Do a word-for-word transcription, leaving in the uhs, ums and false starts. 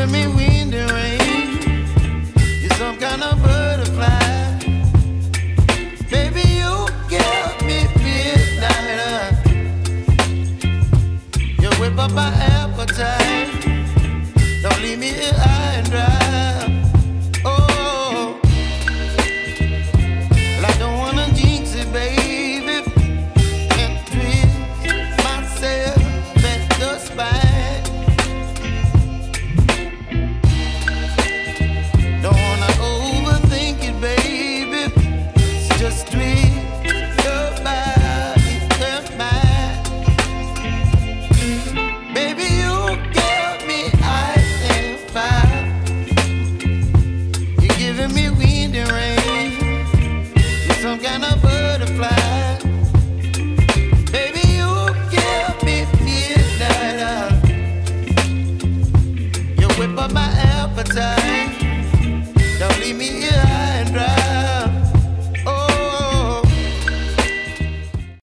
giving me wind and rain. You're some kind of butterfly. Baby, you give me midnight. You whip up my appetite. Don't leave me here high and dry. Oh, well, I don't wanna jinx it, baby. Can't twist myself at the spine. Don't wanna overthink it, baby. It's just twist your body and mine. Baby, you give me ice and fire. You're giving me wind and rain. You're some kind of butterfly. Baby, you give me midnight. You whip up my appetite.